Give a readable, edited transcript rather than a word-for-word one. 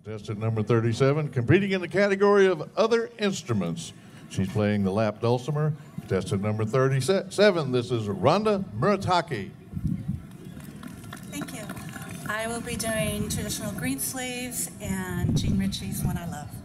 Contestant number 37, competing in the category of other instruments. She's playing the lap dulcimer. Contestant number 37, this is Rhonda Murotake. Thank you. I will be doing traditional green sleeves and Jean Ritchie's One I Love.